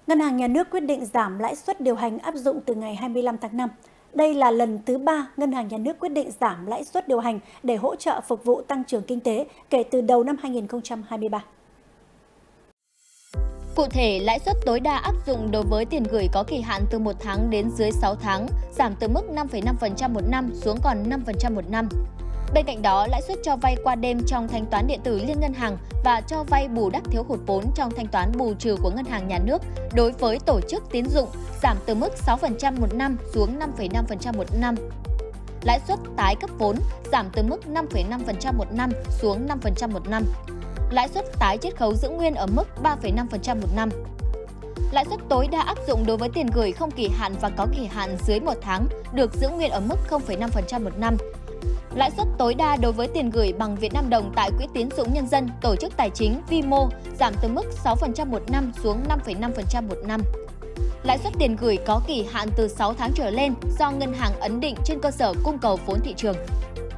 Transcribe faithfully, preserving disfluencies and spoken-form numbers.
Ngân hàng Nhà nước quyết định giảm lãi suất điều hành áp dụng từ ngày hai mươi lăm tháng năm. Đây là lần thứ ba Ngân hàng Nhà nước quyết định giảm lãi suất điều hành để hỗ trợ phục vụ tăng trưởng kinh tế kể từ đầu năm hai nghìn không trăm hai mươi ba. Cụ thể, lãi suất tối đa áp dụng đối với tiền gửi có kỳ hạn từ một tháng đến dưới sáu tháng, giảm từ mức năm phẩy năm phần trăm một năm xuống còn năm phần trăm một năm. Bên cạnh đó, lãi suất cho vay qua đêm trong thanh toán điện tử liên ngân hàng và cho vay bù đắp thiếu hụt vốn trong thanh toán bù trừ của Ngân hàng Nhà nước đối với tổ chức tín dụng giảm từ mức sáu phần trăm một năm xuống năm phẩy năm phần trăm một năm. Lãi suất tái cấp vốn giảm từ mức năm phẩy năm phần trăm một năm xuống năm phần trăm một năm. Lãi suất tái chiết khấu giữ nguyên ở mức ba phẩy năm phần trăm một năm. Lãi suất tối đa áp dụng đối với tiền gửi không kỳ hạn và có kỳ hạn dưới một tháng được giữ nguyên ở mức không phẩy năm phần trăm một năm. Lãi suất tối đa đối với tiền gửi bằng Việt Nam đồng tại Quỹ tín dụng nhân dân, tổ chức tài chính vi mô giảm từ mức sáu phần trăm một năm xuống năm phẩy năm phần trăm một năm. Lãi suất tiền gửi có kỳ hạn từ sáu tháng trở lên do ngân hàng ấn định trên cơ sở cung cầu vốn thị trường.